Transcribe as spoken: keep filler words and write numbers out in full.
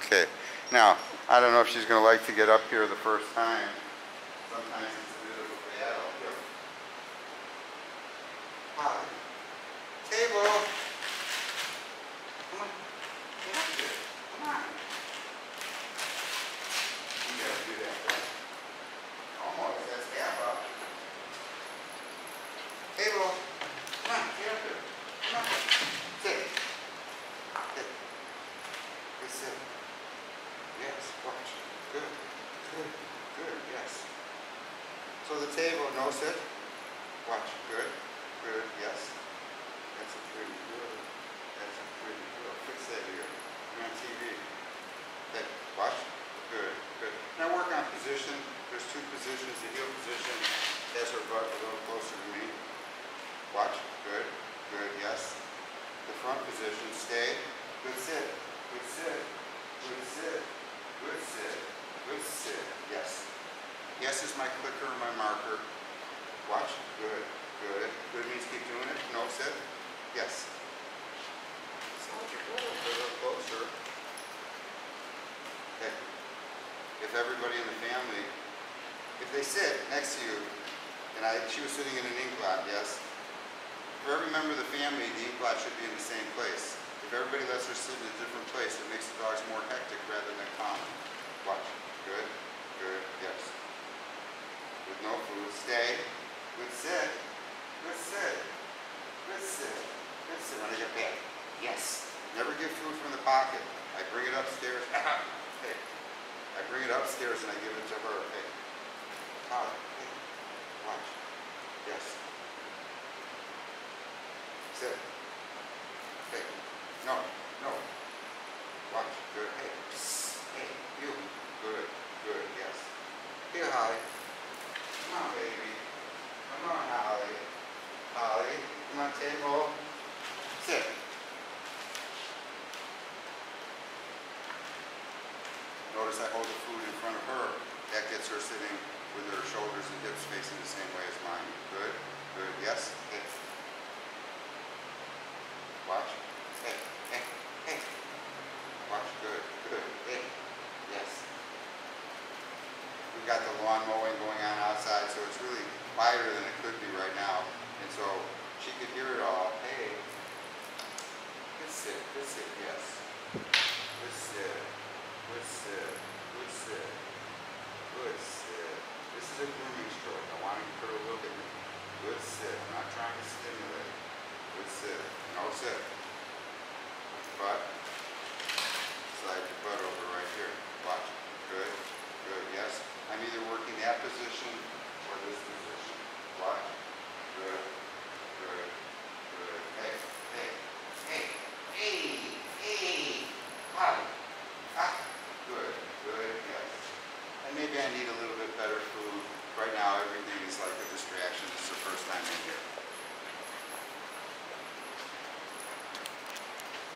Okay. Now, I don't know if she's going to like to get up here the first time. Sometimes it's a bit of a battle. Here. Hi. Table. Come on. Get up here. Come on. You got to do that, right? Almost. That's half up. Table. Come on. Get up here. Come on. Sit. Sit. Good sit. Yes. Watch. Good. Good. Good. Yes. So the table, no sit. Watch. Good. Good. Yes. That's a pretty girl. That's a pretty girl. Fix that ear. You're on T V. Okay. Watch. Good. Good. Now work on position. There's two positions. The heel position has her butt a little closer to me. Watch. Good. Good. Yes. The front position. Stay. Good sit. Good sit. Good sit. Good sit. Good sit. Yes. Yes is my clicker or my marker. Watch. Good. Good. Good means keep doing it. No sit. Yes. So a little closer. Okay. If everybody in the family, if they sit next to you, and I, she was sitting in an ink blot, yes? For every member of the family, the ink blot should be in the same place. If everybody lets her sit in a different place, it makes the dogs more hectic rather than calm. Watch. Good. Good. Yes. With no food. Stay. Good sit. Good sit. Good sit. Good sit. When I get back. Yes. Never give food from the pocket. I bring it upstairs. Hey. I bring it upstairs and I give it to her. Hey. Holly. Hey. Watch. Yes. Sit. Hey. No. No. Watch. Good. Hey. Psst. Hey. You. Good. Good. Yes. Here, Holly. Come on, baby. Come on, Holly. Holly. Come on, table. Sit. Notice I hold the food in front of her. That gets her sitting with her shoulders and hips facing the same way as mine. Good. Good. Yes. Hey. Watch. Hey. Hey. Hey. Watch. Good. Good. Hey. Yes. We've got the lawn mowing going on outside, so it's really quieter than it could be right now. And so she could hear it all. Hey. Good sit. Good sit. Yes. Good sit. Good sit. Good sit. Good sit. This is a grooming stroke. I want her to look at me. Good sit. I'm not trying to stimulate. Good sit. No sit. Butt. Slide your butt over right here. Watch. Good. Good. Yes. I'm either working that position or this position. Watch. Good. Good. Good. Hey. Hey. Hey. Hey. Hey. Hi. Ah. Good. Good. Yes. And maybe I need a little bit better food. Right now everything is like a distraction. It's the first time in here.